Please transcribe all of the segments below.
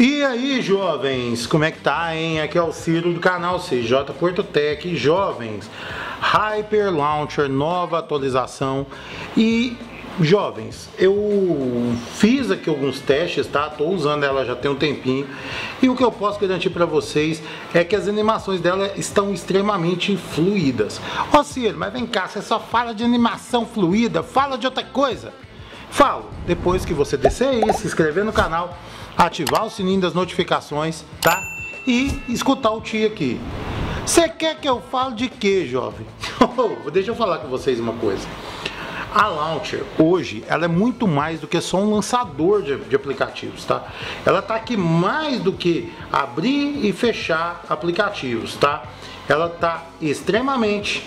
E aí, jovens, como é que tá, hein? Aqui é o Ciro do canal CJ Portotec. Jovens, Hyper Launcher, nova atualização. E, jovens, eu fiz aqui alguns testes, tá? Tô usando ela já tem um tempinho. E o que eu posso garantir para vocês é que as animações dela estão extremamente fluídas. Ó, Ciro, mas vem cá, você só fala de animação fluida, fala de outra coisa. Falo, depois que você descer aí, se inscrever no canal, ativar o sininho das notificações, tá? E escutar o tio aqui. Você quer que eu fale de quê, jovem? Deixa eu falar com vocês uma coisa. A Launcher, hoje, ela é muito mais do que só um lançador de aplicativos, tá? Ela tá aqui mais do que abrir e fechar aplicativos, tá? Ela tá extremamente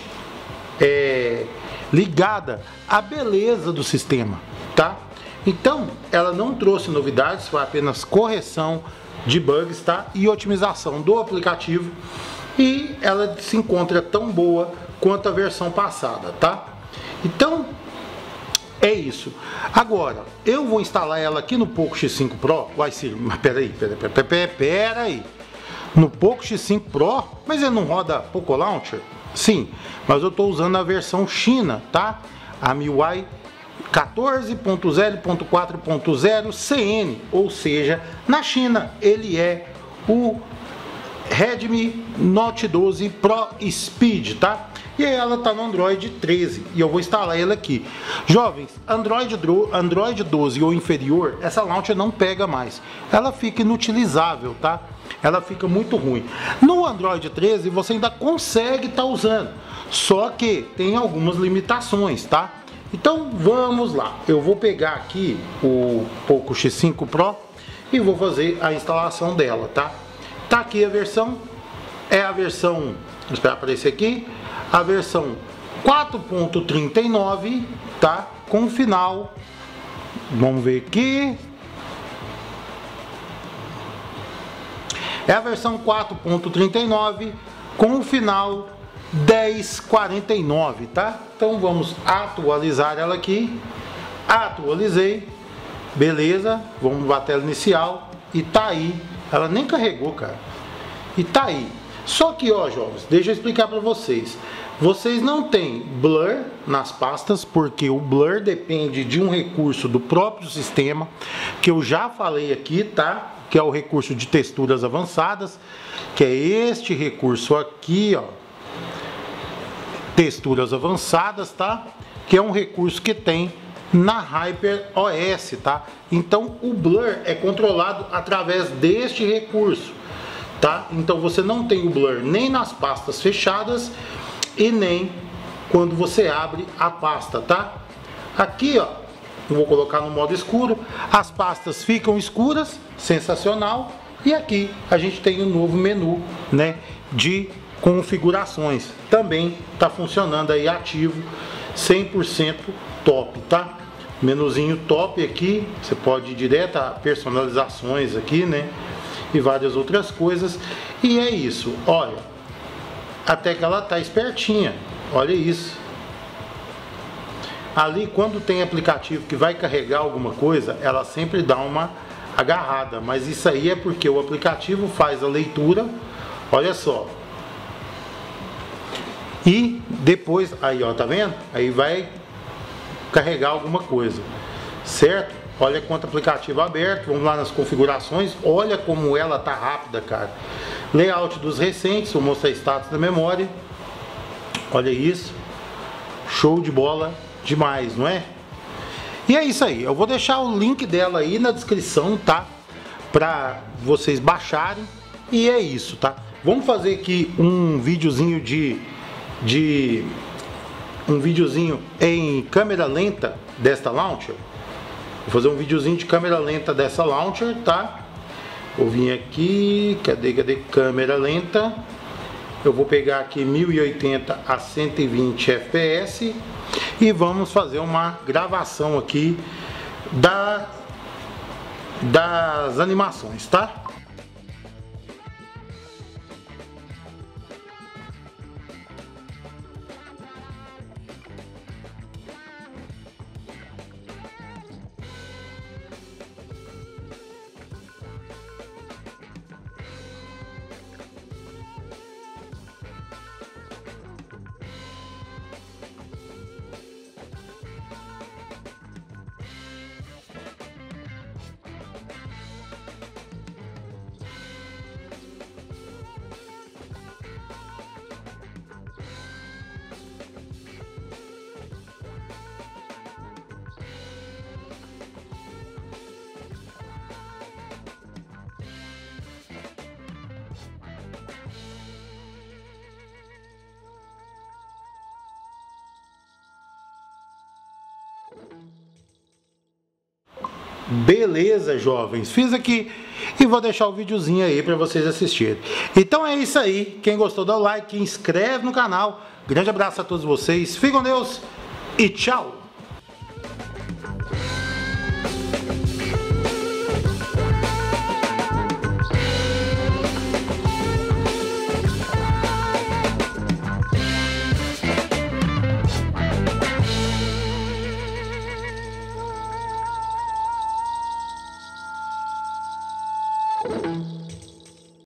ligada à beleza do sistema, tá? Então, ela não trouxe novidades, foi apenas correção de bugs, tá? E otimização do aplicativo. E ela se encontra tão boa quanto a versão passada, tá? Então, é isso. Agora, eu vou instalar ela aqui no Poco X5 Pro. Uai, Ciro, mas peraí. No Poco X5 Pro, mas ele não roda Poco Launcher? Sim, mas eu estou usando a versão China, tá? A MIUI 14.0.4.0 CN, ou seja, na China ele é o Redmi Note 12 Pro Speed, tá? E ela tá no Android 13 e eu vou instalar ela aqui. Jovens, Android 12 ou inferior, essa launcher não pega mais. Ela fica inutilizável, tá? Ela fica muito ruim. No Android 13 você ainda consegue estar usando, só que tem algumas limitações, tá? Então vamos lá, eu vou pegar aqui o Poco X5 Pro e vou fazer a instalação dela, tá? Tá aqui a versão, é a versão, vou esperar aparecer aqui, a versão 4.39, tá? Com final, vamos ver aqui, é a versão 4.39 com o final 1049, tá? Então vamos atualizar ela aqui. Atualizei, beleza, vamos para a tela inicial e tá aí, ela nem carregou, cara, e tá aí. Só que, ó, jovens, deixa eu explicar para vocês. Vocês não tem blur nas pastas, porque o blur depende de um recurso do próprio sistema, que eu já falei aqui, tá? Que é o recurso de texturas avançadas, que é este recurso aqui, ó. Texturas avançadas, tá? Que é um recurso que tem na Hyper OS, tá? Então o blur é controlado através deste recurso, tá? Então você não tem o blur nem nas pastas fechadas e nem quando você abre a pasta, tá? Aqui, ó, eu vou colocar no modo escuro, as pastas ficam escuras, sensacional. E aqui a gente tem um novo menu, né, de configurações, também está funcionando aí ativo, 100% top, tá? Menuzinho top aqui, você pode ir direto a personalizações aqui, né? E várias outras coisas. E é isso, olha, até que ela tá espertinha, olha isso. Ali, quando tem aplicativo que vai carregar alguma coisa, ela sempre dá uma agarrada, mas isso aí é porque o aplicativo faz a leitura, olha só. E depois, aí ó, tá vendo? Aí vai carregar alguma coisa, certo? Olha quanto aplicativo aberto, vamos lá nas configurações, olha como ela tá rápida, cara. Layout dos recentes, vou mostrar status da memória, olha isso, show de bola demais, não é? E é isso aí, eu vou deixar o link dela aí na descrição, tá? Pra vocês baixarem, e é isso, tá? Vamos fazer aqui um videozinho um videozinho em câmera lenta desta launcher. Vou fazer um videozinho de câmera lenta dessa launcher, tá? Vou vir aqui, cadê câmera lenta? Eu vou pegar aqui 1080 a 120 fps e vamos fazer uma gravação aqui das animações, tá? Beleza, jovens? Fiz aqui e vou deixar o videozinho aí para vocês assistirem. Então é isso aí. Quem gostou, dá o like, inscreve no canal. Grande abraço a todos vocês. Fiquem com Deus e tchau!